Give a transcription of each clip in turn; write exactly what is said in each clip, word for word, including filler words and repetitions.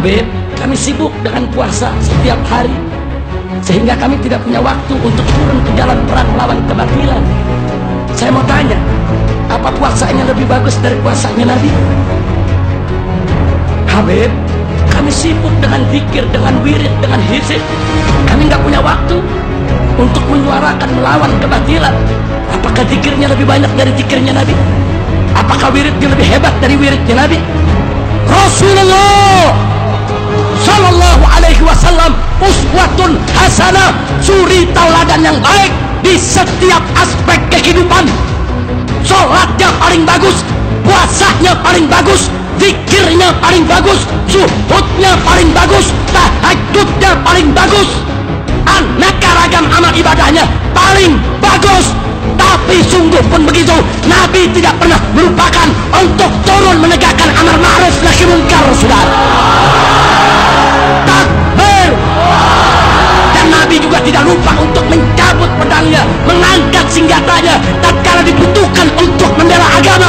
Habib, kami sibuk dengan puasa setiap hari, sehingga kami tidak punya waktu untuk turun ke jalan perang melawan kebatilan. Saya mau tanya, apa puasanya lebih bagus dari puasanya Nabi? Habib, kami sibuk dengan zikir, dengan wirid, dengan hizib. Kami nggak punya waktu untuk menyuarakan melawan kebatilan. Apakah zikirnya lebih banyak dari zikirnya Nabi? Apakah wiridnya lebih hebat dari wiridnya Nabi? Rasulullah Sallallahu Alaihi Wasallam uswatun hasanah, suri tauladan yang baik di setiap aspek kehidupan. Sholatnya paling bagus, puasanya paling bagus, zikirnya paling bagus, zuhudnya paling bagus, tahajudnya paling bagus, aneka ragam amal ibadahnya paling bagus. Tapi sungguh pun begitu, Nabi tidak pernah melupakan untuk turun menegakkan amar ma'ruf nahi munkar, saudara. Takbir. Dan Nabi juga tidak lupa untuk mencabut pedangnya, mengangkat senjatanya tatkala dibutuhkan untuk membela agama.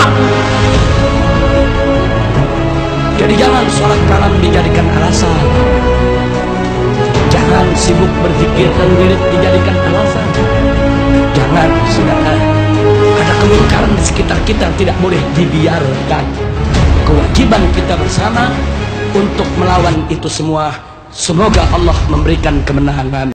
Jadi jangan sholat malam dijadikan alasan, jangan sibuk berzikir dan wirid dijadikan alasan. Jangan, saudara, ada kemungkaran di sekitar kita tidak boleh dibiarkan. Kewajiban kita bersama untuk melawan itu semua. Semoga Allah memberikan kemenangan.